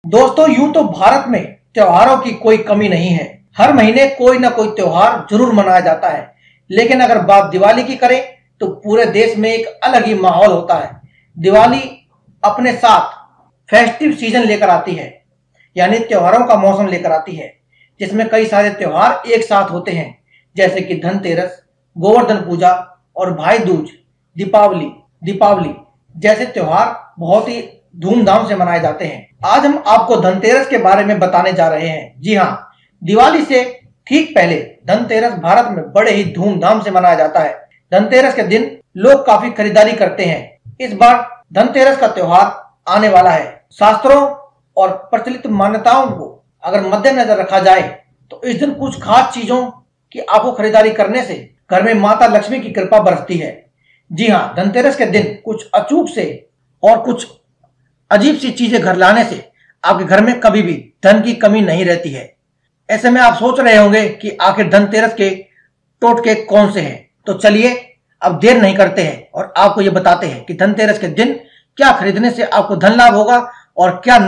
दोस्तों, यूं तो भारत में त्योहारों की कोई कमी नहीं है। हर महीने कोई ना कोई त्योहार जरूर मनाया जाता है। लेकिन अगर बात दिवाली की करें तो पूरे देश में एक अलग ही माहौल होता है। दिवाली अपने साथ फेस्टिव सीजन लेकर आती है, यानी त्योहारों का मौसम लेकर आती है, जिसमें कई सारे त्योहार एक साथ होते हैं, जैसे कि धनतेरस, गोवर्धन पूजा और भाई दूज। दीपावली जैसे त्योहार बहुत ही धूमधाम से मनाए जाते हैं। आज हम आपको धनतेरस के बारे में बताने जा रहे हैं। जी हाँ, दिवाली से ठीक पहले धनतेरस भारत में बड़े ही धूमधाम से मनाया जाता है। धनतेरस के दिन लोग काफी खरीदारी करते हैं। इस बार धनतेरस का त्योहार आने वाला है। शास्त्रों और प्रचलित मान्यताओं को अगर मद्देनजर रखा जाए तो इस दिन कुछ खास चीजों की आपको खरीदारी करने से घर में माता लक्ष्मी की कृपा बरसती है। जी हाँ, धनतेरस के दिन कुछ अचूक से और कुछ अजीब सी चीजें घर लाने से आपके घर में कभी भी धन की कमी नहीं रहती है। ऐसे में आप सोच रहे होंगे कि आखिर धनतेरस के टोटके कौन से हैं। तो चलिए अब देर नहीं करते हैं और आपको ये बताते हैं कि धनतेरस के दिन क्या खरीदने से आपको धन लाभ होगा और क्या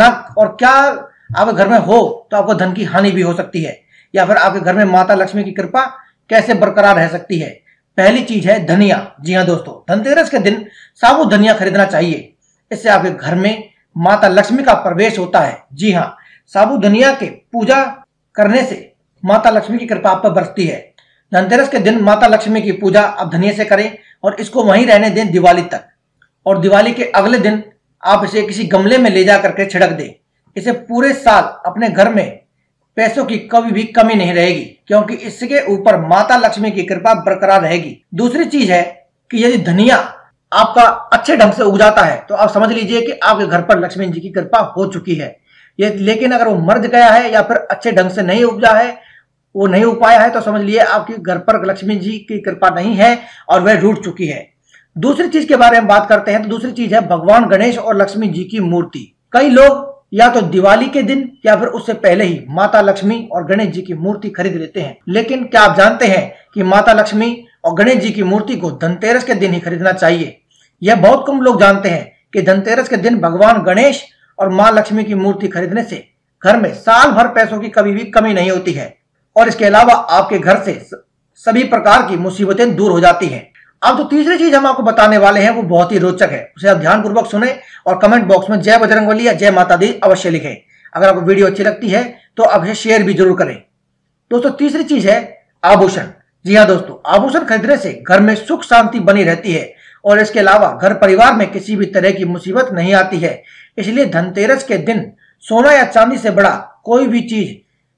आपके घर में हो तो आपको धन की हानि भी हो सकती है, या फिर आपके घर में माता लक्ष्मी की कृपा कैसे बरकरार रह सकती है। पहली चीज है धनिया। जी हाँ दोस्तों, धनतेरस के दिन साबुत धनिया खरीदना चाहिए। इससे आपके घर में माता लक्ष्मी का प्रवेश होता है। जी हाँ, साबुत धनिया के पूजा करने से माता लक्ष्मी की कृपा आप पर बरसती है। धनतेरस के दिन माता लक्ष्मी की पूजा आप धनिया से करें और इसको वहीं रहने दें दिवाली तक, और दिवाली के अगले दिन आप इसे किसी गमले में ले जा करके छिड़क दें। इसे पूरे साल अपने घर में पैसों की कभी भी कमी नहीं रहेगी, क्योंकि इसके ऊपर माता लक्ष्मी की कृपा बरकरार रहेगी। दूसरी चीज है कि यदि धनिया आपका अच्छे ढंग से उग जाता है तो आप समझ लीजिए कि आपके घर पर लक्ष्मी जी की कृपा हो चुकी है। लेकिन अगर वो मर गया है या फिर अच्छे ढंग से नहीं उगा है, वो नहीं उग पाया है, तो समझ लिए आपके घर पर लक्ष्मी जी की कृपा नहीं है और वह रूठ चुकी है। दूसरी चीज के बारे में बात करते हैं तो दूसरी चीज है भगवान गणेश और लक्ष्मी जी की मूर्ति। कई लोग या तो दिवाली के दिन या फिर उससे पहले ही माता लक्ष्मी और गणेश जी की मूर्ति खरीद लेते हैं। लेकिन क्या आप जानते हैं कि माता लक्ष्मी और गणेश जी की मूर्ति को धनतेरस के दिन ही खरीदना चाहिए। यह बहुत कम लोग जानते हैं कि धनतेरस के दिन भगवान गणेश और मां लक्ष्मी की मूर्ति खरीदने से घर में साल भर पैसों की कभी भी कमी नहीं होती है, और इसके अलावा आपके घर से सभी प्रकार की मुसीबतें दूर हो जाती हैं। अब जो तीसरी चीज हम आपको बताने वाले हैं वो बहुत ही रोचक है, उसे आप ध्यानपूर्वक सुने और कमेंट बॉक्स में जय बजरंगबली या जय माता दी अवश्य लिखें। अगर आपको वीडियो अच्छी लगती है तो आप इसे शेयर भी जरूर करें। दोस्तों, तीसरी चीज है आभूषण। जी हाँ दोस्तों, आभूषण खरीदने से घर में सुख शांति बनी रहती है और इसके अलावा घर परिवार में किसी भी तरह की मुसीबत नहीं आती है। इसलिए धनतेरस के दिन सोना या चांदी से बड़ा कोई भी चीज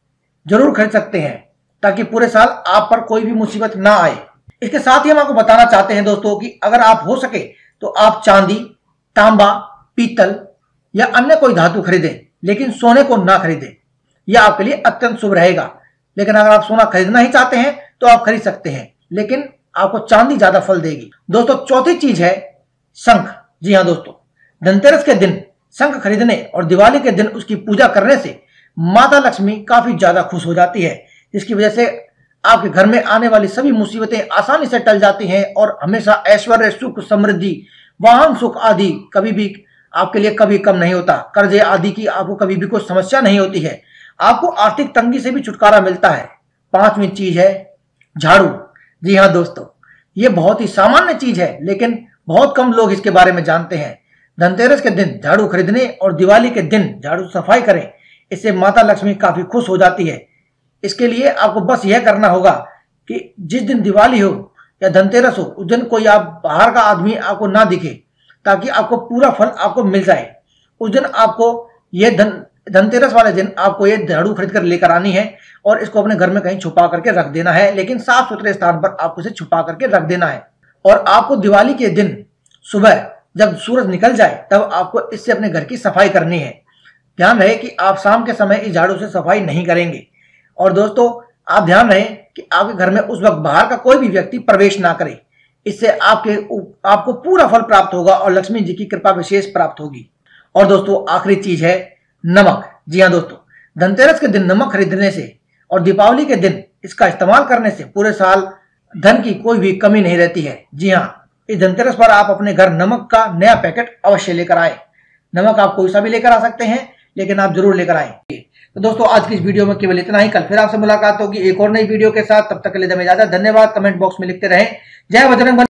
जरूर खरीद सकते हैं, ताकि पूरे साल आप पर कोई भी मुसीबत ना आए। इसके साथ ही हम आपको बताना चाहते हैं दोस्तों कि अगर आप हो सके तो आप चांदी, तांबा, पीतल या अन्य कोई धातु खरीदें, लेकिन सोने को ना खरीदें। यह आपके लिए अत्यंत शुभ रहेगा। लेकिन अगर आप सोना खरीदना ही चाहते हैं तो आप खरीद सकते हैं, लेकिन आपको चांदी ज्यादा फल देगी। दोस्तों, चौथी चीज है शंख। जी हाँ दोस्तों, धनतेरस के दिन शंख खरीदने और दिवाली के दिन उसकी पूजा करने से माता लक्ष्मी काफी ज्यादा खुश हो जाती है, जिसकी वजह से आपके घर में आने वाली सभी मुसीबतें आसानी से टल जाती हैं और हमेशा ऐश्वर्य, सुख, समृद्धि, वाहन सुख आदि कभी भी आपके लिए कभी कम नहीं होता। कर्जे आदि की आपको कभी भी कोई समस्या नहीं होती है। आपको आर्थिक तंगी से भी छुटकारा मिलता है। पांचवी चीज है झाड़ू। जी हाँ दोस्तों, ये बहुत ही सामान्य चीज है, लेकिन बहुत कम लोग इसके बारे में जानते हैं। धनतेरस के दिन झाड़ू खरीदने और दिवाली के दिन झाड़ू सफाई करें, इससे माता लक्ष्मी काफी खुश हो जाती है। इसके लिए आपको बस यह करना होगा कि जिस दिन दिवाली हो या धनतेरस हो, उस दिन कोई आप बाहर का आदमी आपको ना दिखे, ताकि आपको पूरा फल आपको मिल जाए। उस दिन आपको यह धनतेरस वाले दिन आपको ये झाड़ू खरीद कर लेकर आनी है और इसको अपने घर में कहीं छुपा करके रख देना है, लेकिन साफ सुथरे स्थान पर आपको इसे छुपा करके रख देना है। और आपको दिवाली के दिन सुबह जब सूरज निकल जाए तब आपको इससे अपने घर की सफाई करनी है। ध्यान रहे कि आप शाम के समय इस झाड़ू से सफाई नहीं करेंगे। और दोस्तों, आप ध्यान रहे कि आपके घर में उस वक्त बाहर का कोई भी व्यक्ति प्रवेश ना करे। इससे आपको पूरा फल प्राप्त होगा और लक्ष्मी जी की कृपा विशेष प्राप्त होगी। और दोस्तों, आखिरी चीज है नमक। जी हाँ दोस्तों, धनतेरस के दिन नमक खरीदने से और दीपावली के दिन इसका इस्तेमाल करने से पूरे साल धन की कोई भी कमी नहीं रहती है। जी हाँ, इस धनतेरस पर आप अपने घर नमक का नया पैकेट अवश्य लेकर आए। नमक आप कोई सा भी लेकर आ सकते हैं, लेकिन आप जरूर लेकर आएंगे। तो दोस्तों आज की इस वीडियो में केवल इतना ही। कल फिर आपसे मुलाकात होगी एक और नई वीडियो के साथ। तब तक के लिए इजाजत। धन्यवाद। कमेंट बॉक्स में लिखते रहें जय बजरंग बली।